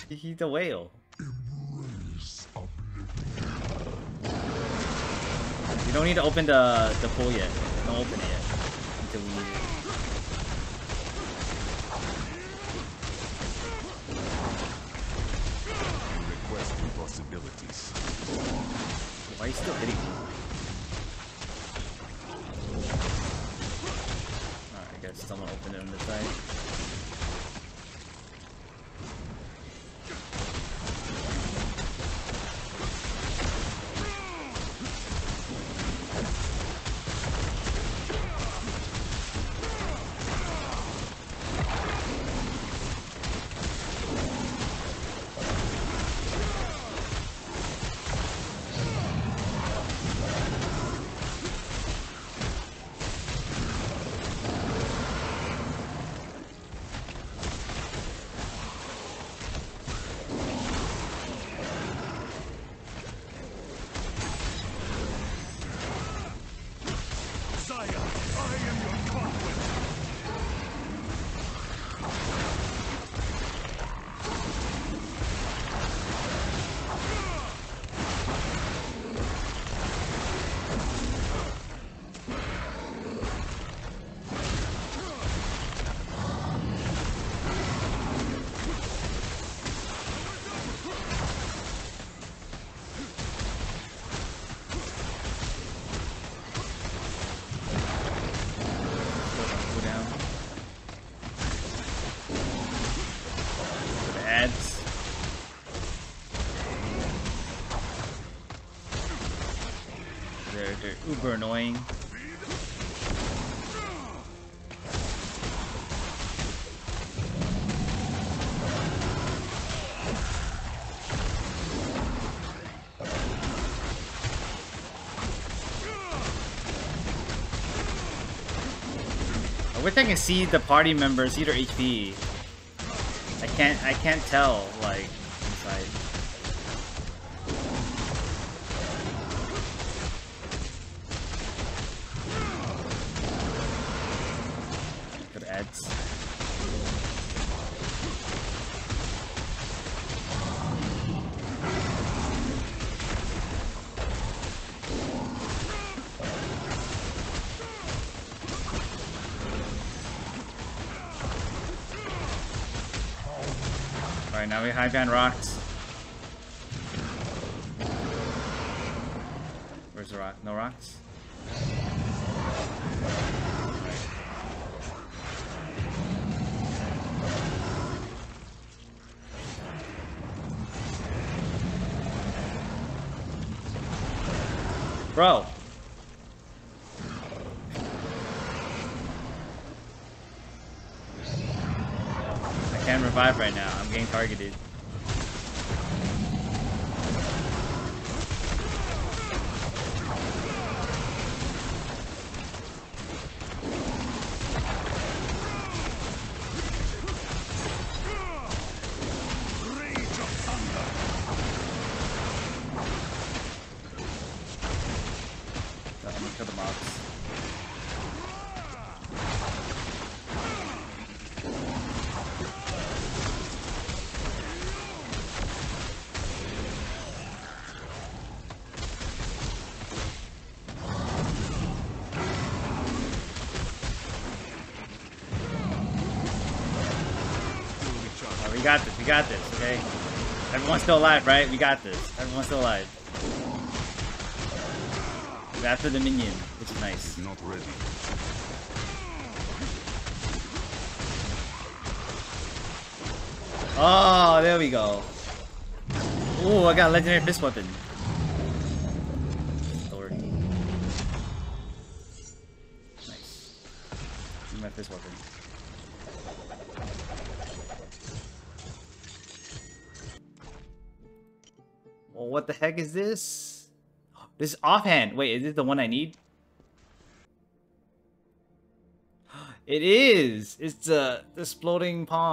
He's a whale. You don't need to open the pool yet. Don't open it yet until we need it. Requesting possibilities. Why are you still hitting me? Alright, I guess someone opened it on this side. They're uber annoying. I wish I can see the party members, see their HP. I can't tell, like, inside. Good ads. Alright, now we high band rocks. Where's the rock? No rocks? Bro! I can't revive right now. I'm getting targeted. I'm gonna kill the mobs. We got this, okay? Everyone's still alive, right? We got this. Everyone's still alive. We're after the minion, which is nice. Not ready. Oh, there we go. Ooh, I got a legendary fist weapon. Authority. Nice. Give me my fist weapon. Well, what the heck is this? This is offhand. Wait, is it the one I need? It is! It's the exploding palm.